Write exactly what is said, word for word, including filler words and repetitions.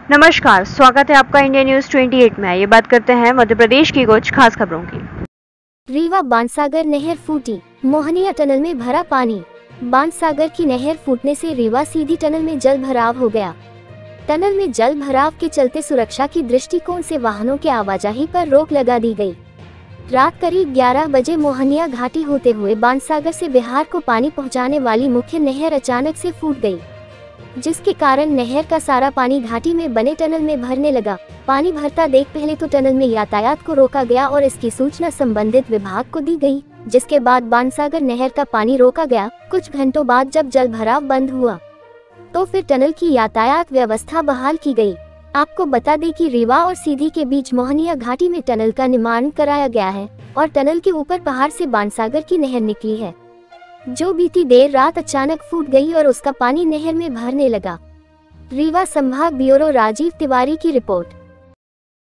नमस्कार, स्वागत है आपका इंडिया न्यूज अट्ठाईस में। ये बात करते हैं मध्य प्रदेश की कुछ खास खबरों की। रीवा बाणसागर नहर फूटी, मोहनिया टनल में भरा पानी। बाणसागर की नहर फूटने से रीवा सीधी टनल में जल भराव हो गया। टनल में जल भराव के चलते सुरक्षा की दृष्टिकोण से वाहनों के आवाजाही पर रोक लगा दी गई। रात करीब ग्यारह बजे मोहनिया घाटी होते हुए बाणसागर से बिहार को पानी पहुंचाने वाली मुख्य नहर अचानक से फूट गई, जिसके कारण नहर का सारा पानी घाटी में बने टनल में भरने लगा। पानी भरता देख पहले तो टनल में यातायात को रोका गया और इसकी सूचना संबंधित विभाग को दी गई, जिसके बाद बाणसागर नहर का पानी रोका गया। कुछ घंटों बाद जब जल भराव बंद हुआ तो फिर टनल की यातायात व्यवस्था बहाल की गई। आपको बता दें कि रीवा और सीधी के बीच मोहनिया घाटी में टनल का निर्माण कराया गया है और टनल के ऊपर पहाड़ से बाणसागर की नहर निकली है, जो बीती देर रात अचानक फूट गई और उसका पानी नहर में भरने लगा। रीवा संभाग ब्यूरो राजीव तिवारी की रिपोर्ट।